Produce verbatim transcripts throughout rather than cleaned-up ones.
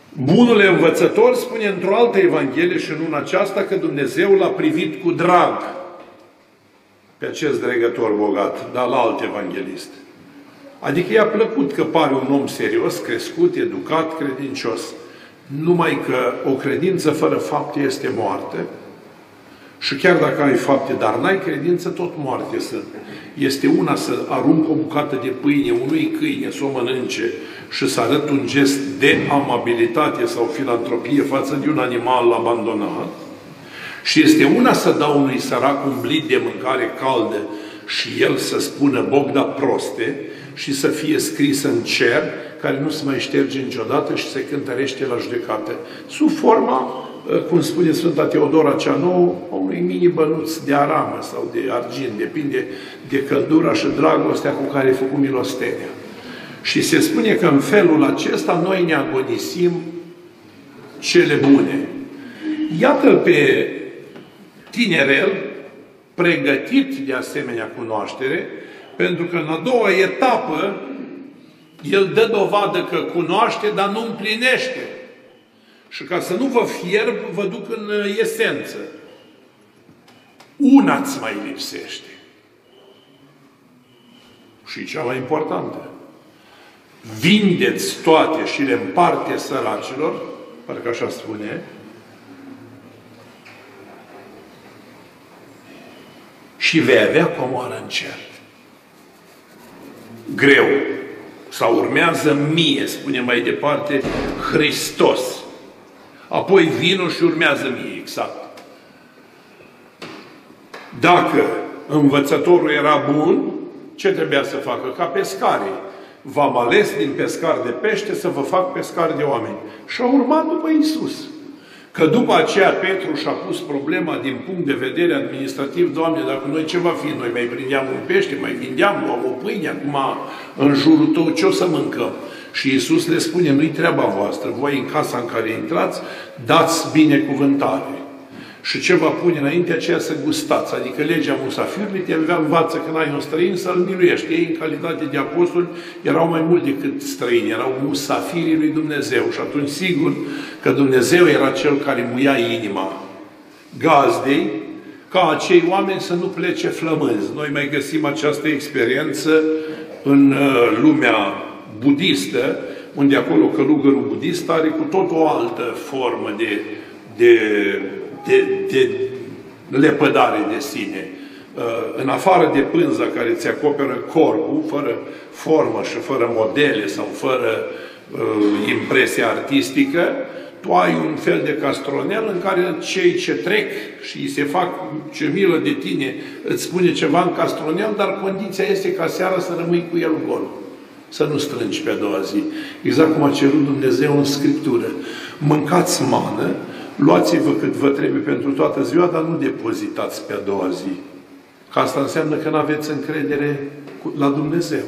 Bunul învățător spune într-o altă Evanghelie și nu în aceasta că Dumnezeu l-a privit cu drag pe acest dregător bogat, dar la alt evanghelist. Adică i-a plăcut că pare un om serios, crescut, educat, credincios. Numai că o credință fără fapte este moarte. Și chiar dacă ai fapte, dar n-ai credință, tot moarte sunt. Este una să arunc o bucată de pâine unui câine, să o mănânce și să arăt un gest de amabilitate sau filantropie față de un animal abandonat. Și este una să dau unui sărac un blit de mâncare caldă și el să spună Bogda proste și să fie scris în cer, care nu se mai șterge niciodată și se cântărește la judecată. Sub forma, cum spune Sfânta Teodora cea Nouă, unui mini bănuț de aramă sau de argint, depinde de căldura și dragostea cu care e făcut milostenia. Și se spune că în felul acesta noi ne agonisim cele bune. Iată-l pe tinerel, pregătit de asemenea cunoaștere, pentru că în a doua etapă el dă dovadă că cunoaște, dar nu împlinește. Și ca să nu vă fierb, vă duc în esență. Una-ți mai lipsește. Și cea mai importantă. Vindeți toate și le împarte săracilor, parcă așa spune, și vei avea comoară în cer. Greu. Sau urmează mie, spune mai departe, Hristos. Apoi vinul și urmează mie, exact. Dacă învățătorul era bun, ce trebuia să facă? Ca pescarii. V-am ales din pescar de pește să vă fac pescar de oameni. Și a urmat după Iisus. Că după aceea Petru și-a pus problema din punct de vedere administrativ, Doamne, dacă noi ce va fi? Noi mai prindeam un pește, mai vindeam, luam o pâine, acum în jurul tău ce o să mâncăm? Și Iisus le spune, nu-i treaba voastră, voi în casa în care intrați, dați binecuvântare. Și ce va pune înainte aceea să gustați. Adică legea musafirului te învață că n-ai un străin să-l miluiești. Ei, în calitate de apostoli, erau mai mult decât străini, erau musafirii lui Dumnezeu. Și atunci, sigur că Dumnezeu era Cel care muia inima gazdei, ca acei oameni să nu plece flămânzi. Noi mai găsim această experiență în lumea budistă, unde acolo călugărul budist are cu tot o altă formă de, de, de, de lepădare de sine. În afară de pânza care ți acoperă corpul, fără formă și fără modele sau fără uh, impresie artistică, tu ai un fel de castronel în care cei ce trec și îi se fac ce milă de tine, îți spune ceva în castronel, dar condiția este ca seara să rămâi cu el gol. Să nu strângi pe a doua zi. Exact cum a cerut Dumnezeu în Scriptură. Mâncați mană, luați-vă cât vă trebuie pentru toată ziua, dar nu depozitați pe a doua zi. Că asta înseamnă că nu aveți încredere la Dumnezeu.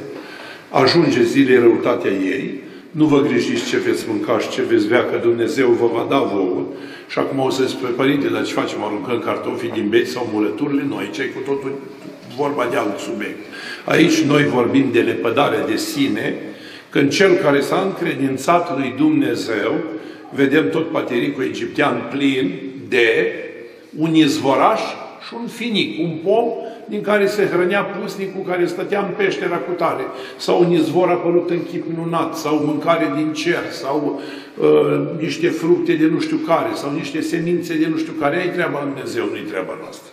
Ajunge zilei răutatea ei, nu vă grijiți ce veți mânca și ce veți bea, că Dumnezeu vă va da vouă. Și acum o să zic, părinte, dar ce facem? Aruncăm cartofii din beți sau murăturile? Noi, ce cu totul vorba de alt subiect. Aici noi vorbim de lepădare de sine, când cel care s-a încredințat lui Dumnezeu, vedem tot patericul egiptean plin de un izvoraș și un finic, un pom din care se hrănea pusnicul care stătea în peștera cu tare, sau un izvor apărut în chip minunat, sau mâncare din cer, sau uh, niște fructe de nu știu care, sau niște semințe de nu știu care. Ai treaba lui Dumnezeu, nu-i treaba noastră.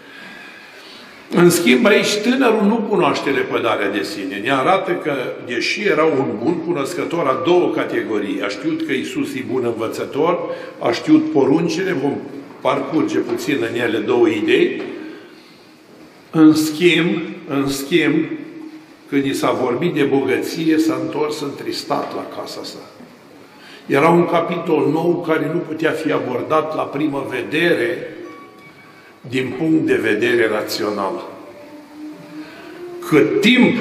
În schimb, aici tânărul nu cunoaște lepădarea de sine. Ne arată că, deși era un bun cunoscător a două categorii, a știut că Iisus e bun învățător, a știut poruncile, vom parcurge puțin în ele două idei. În schimb, în schimb, când i s-a vorbit de bogăție, s-a întors întristat la casa sa. Era un capitol nou care nu putea fi abordat la primă vedere din punct de vedere rațional. Cât timp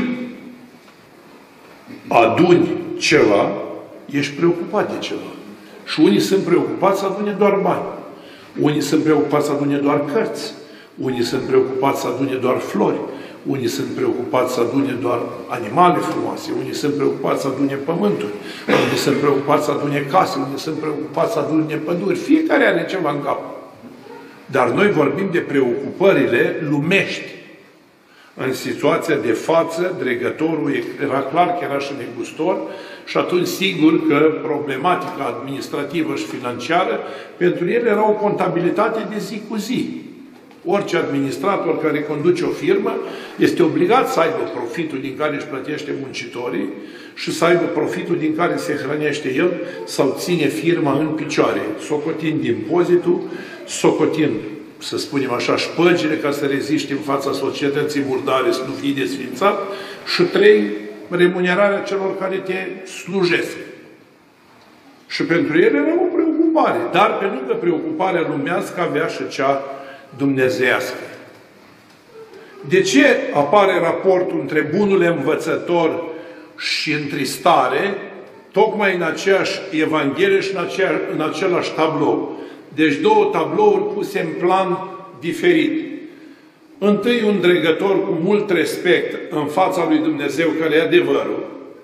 aduni ceva, ești preocupat de ceva. Și unii sunt preocupați să adune doar bani. Unii sunt preocupați să adune doar cărți. Unii sunt preocupați să adune doar flori. Unii sunt preocupați să adune doar animale frumoase, unii sunt preocupați să adune pământuri, unii sunt preocupați să adune case, unii sunt preocupați să adune păduri. Fiecare are ceva în cap. Dar noi vorbim de preocupările lumești. În situația de față, dregătorul era clar că era și negustor și atunci sigur că problematica administrativă și financiară pentru el era o contabilitate de zi cu zi. Orice administrator care conduce o firmă este obligat să aibă profitul din care își plătește muncitorii și să aibă profitul din care se hrănește el sau ține firma în picioare, socotind impozitul, socotind, să spunem așa, șpăgile ca să reziste în fața societății murdare, să nu fie desfințat, și trei, remunerarea celor care te slujesc. Și pentru el era o preocupare, dar pe lângă preocuparea lumească avea și cea dumnezeiască. De ce apare raportul între bunul învățător și întristare tocmai în aceeași Evanghelie și în, aceea, în același tablou? Deci două tablouri puse în plan diferit. Întâi un dregător cu mult respect în fața lui Dumnezeu, care e adevărul.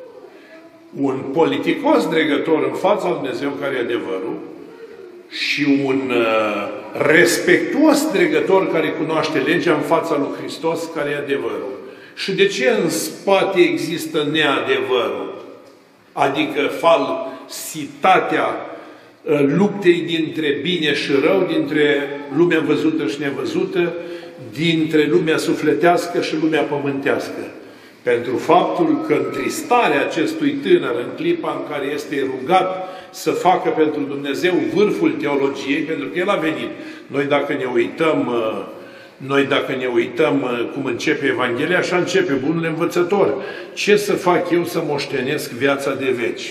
Un politicos dregător în fața lui Dumnezeu, care e adevărul. Și un uh, respectuos dregător care cunoaște legea în fața lui Hristos, care e adevărul. Și de ce în spate există neadevărul? Adică falsitatea uh, luptei dintre bine și rău, dintre lumea văzută și nevăzută, dintre lumea sufletească și lumea pământească. Pentru faptul că întristarea acestui tânăr în clipa în care este rugat să facă pentru Dumnezeu vârful teologiei, pentru că el a venit. Noi dacă ne uităm, noi dacă ne uităm cum începe Evanghelia, așa începe bunul învățător. Ce să fac eu să moștenesc viața de veci?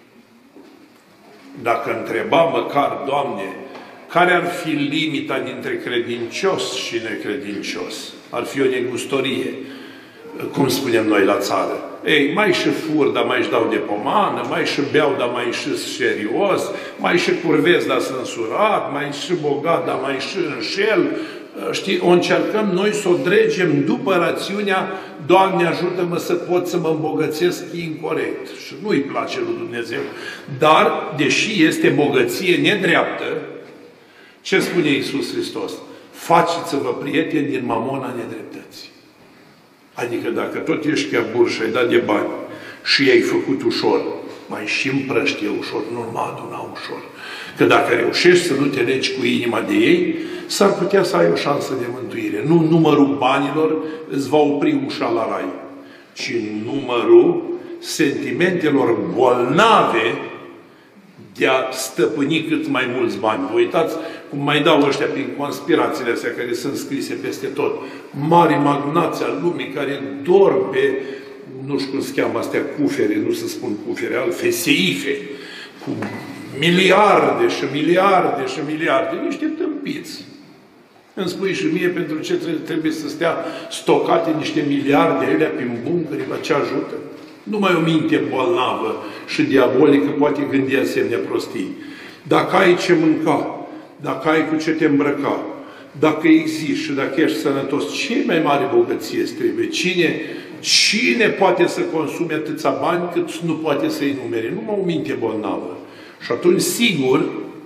Dacă întreba măcar, Doamne, care ar fi limita dintre credincios și necredincios? Ar fi o negustorie. Cum spunem noi la țară. Ei, mai și fur, dar mai își dau de pomană, mai și beau, dar mai și serios, mai și curvez, dar sunt surat, mai și bogat, dar mai și înșel. Știi, o încercăm noi să o dregem după rațiunea, Doamne, ajută-mă să pot să mă îmbogățesc incorect. Și nu-i place lui Dumnezeu. Dar, deși este bogăție nedreaptă, ce spune Iisus Hristos? Faceți-vă prieteni din mamona nedreptății. Adică dacă tot ești chiar bur și ai dat de bani și i-ai făcut ușor, mai și împrăștie ușor, nu mă aduna ușor. Că dacă reușești să nu te legi cu inima de ei, s-ar putea să ai o șansă de mântuire. Nu numărul banilor îți va opri ușa la rai, ci numărul sentimentelor bolnave de a stăpâni cât mai mulți bani. Vă uitați cum mai dau ăștia prin conspirațiile astea care sunt scrise peste tot. Mari magnați al lumii care dorm pe, nu știu cum se cheamă astea, cufere, nu se spun cufere, altfel, seife, cu miliarde și miliarde și miliarde, niște tâmpiți. Îmi spui și mie pentru ce trebuie să stea stocate niște miliarde alea prin buncări, la ce ajută? Numai o minte bolnavă și diabolică poate gândi asemenea prostii. Dacă ai ce mânca, dacă ai cu ce te îmbrăca, dacă existi și dacă ești sănătos, ce mai mare bogăție îți trebuie? Cine, cine poate să consume atâția bani cât nu poate să-i numere? Numai o minte bolnavă. Și atunci, sigur,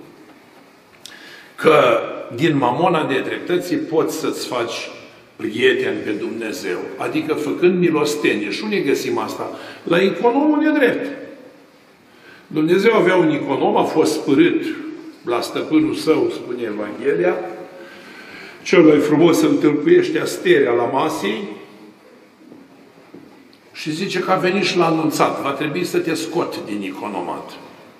că din mamona de dreptății poți să-ți faci prieten pe Dumnezeu. Adică făcând milostenie. Și unde găsim asta? La economul de drept. Dumnezeu avea un econom, a fost spărât la stăpânul său, spune Evanghelia. Cel mai frumos îl tâlcuiește asterea la masei și zice că a venit și l-a anunțat. Va trebui să te scot din economat.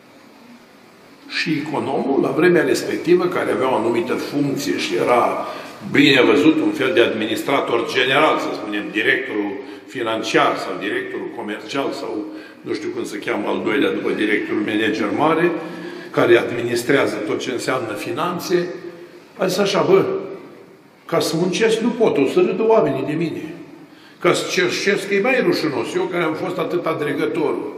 Și economul, la vremea respectivă, care avea o anumită funcție și era bine văzut, un fel de administrator general, să spunem, directorul financiar sau directorul comercial sau nu știu cum se cheamă al doilea după directorul manager mare, care administrează tot ce înseamnă finanțe, a zis așa, bă, ca să muncesc nu pot, o să râdă oamenii de mine. Ca să cerșesc, e mai rușinos. Eu care am fost atât adregătorul.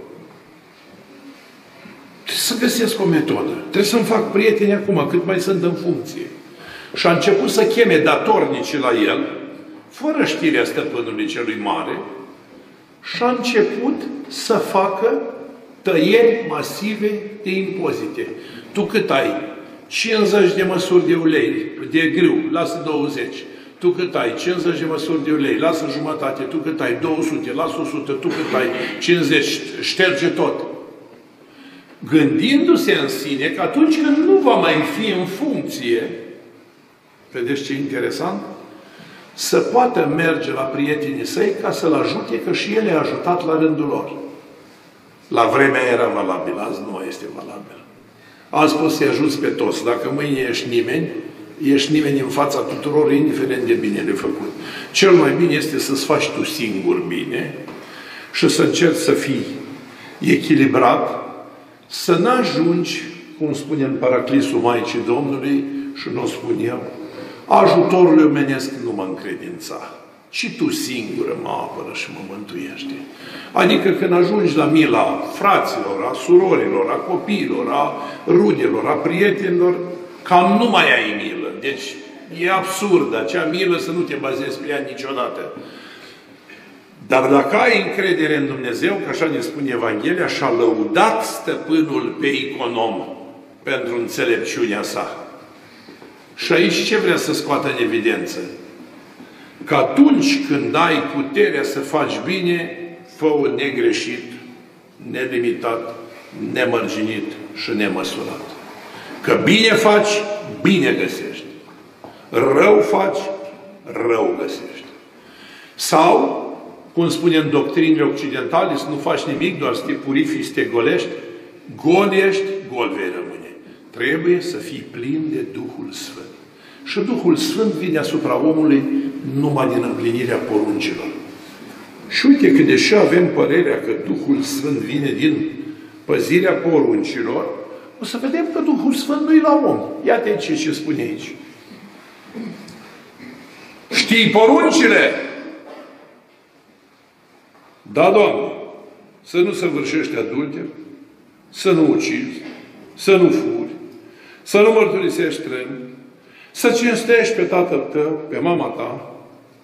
Trebuie să găsesc o metodă. Trebuie să-mi fac prieteni acum, cât mai sunt în funcție. Și a început să cheme datornicii la el, fără știrea stăpânului celui mare, și a început să facă tăieri masive de impozite. Tu cât ai? cincizeci de măsuri de ulei, de grâu, lasă douăzeci. Tu cât ai? cincizeci de măsuri de ulei, lasă jumătate. Tu cât ai? două sute, lasă o sută. Tu cât ai? cincizeci, șterge tot. Gândindu-se în sine că atunci când nu va mai fi în funcție, vedeți ce interesant? Să poată merge la prietenii săi ca să-l ajute, că și el i-a ajutat la rândul lor. La vremea era valabil, azi nu mai este valabil. Azi poți să-i ajuți pe toți. Dacă mâine ești nimeni, ești nimeni în fața tuturor, indiferent de bine de făcut. Cel mai bine este să-ți faci tu singur bine și să încerci să fii echilibrat, să n-ajungi, cum spune în Paraclisul Maicii Domnului, și nu o spun eu, ajutorul omenesc nu mă încredința, ci tu singură mă apără și mă mântuiește. Adică când ajungi la mila fraților, a surorilor, a copiilor, a rudelor, a prietenilor, cam nu mai ai milă. Deci e absurd acea milă să nu te bazezi pe ea niciodată. Dar dacă ai încredere în Dumnezeu, că așa ne spune Evanghelia, și-a lăudat stăpânul pe econom pentru înțelepciunea sa. Și aici ce vrea să scoată în evidență? Că atunci când ai puterea să faci bine, fă-o negreșit, nelimitat, nemărginit și nemăsurat. Că bine faci, bine găsești. Rău faci, rău găsești. Sau, cum spune în doctrinile occidentale, să nu faci nimic, doar să te purifici, să te golești, gol ești, gol vei rămâne. Trebuie să fii plin de Duhul Sfânt. Și Duhul Sfânt vine asupra omului numai din împlinirea poruncilor. Și uite că deși avem părerea că Duhul Sfânt vine din păzirea poruncilor, o să vedem că Duhul Sfânt nu-i la om. Iată ce, ce spune aici. Știi poruncile? Da, Doamne, să nu săvârșești adulter, să nu ucizi, să nu furi, să nu mărturisești strâng, să cinstești pe tatăl tău, pe mama ta.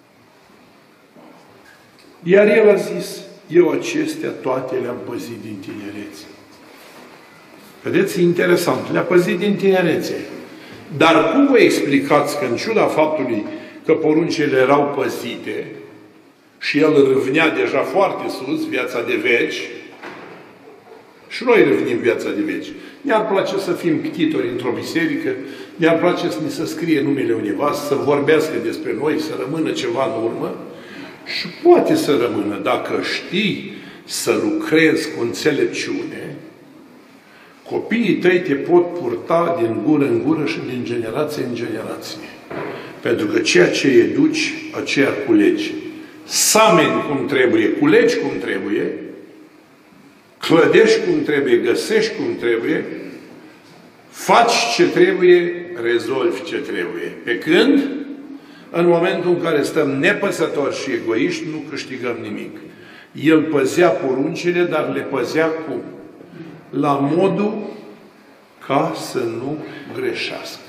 Iar el a zis, eu acestea toate le-am păzit din tinerețe. Vedeți, interesant, le-a păzit din tinerețe. Dar cum vă explicați că în ciuda faptului că poruncile erau păzite și el râvnea deja foarte sus viața de veci, și noi râvnim viața de veci. Ne-ar place să fim ctitori într-o biserică, ne-ar place să ni se scrie numele undeva, să vorbească despre noi, să rămână ceva în urmă, și poate să rămână dacă știi să lucrezi cu înțelepciune, copiii tăi te pot purta din gură în gură și din generație în generație. Pentru că ceea ce educi, aceea culegi. Sameni cum trebuie, culegi cum trebuie, clădești cum trebuie, găsești cum trebuie, faci ce trebuie, rezolvi ce trebuie. Pe când, în momentul în care stăm nepăsători și egoiști, nu câștigăm nimic. El păzea poruncile, dar le păzea cum? La modul ca să nu greșească.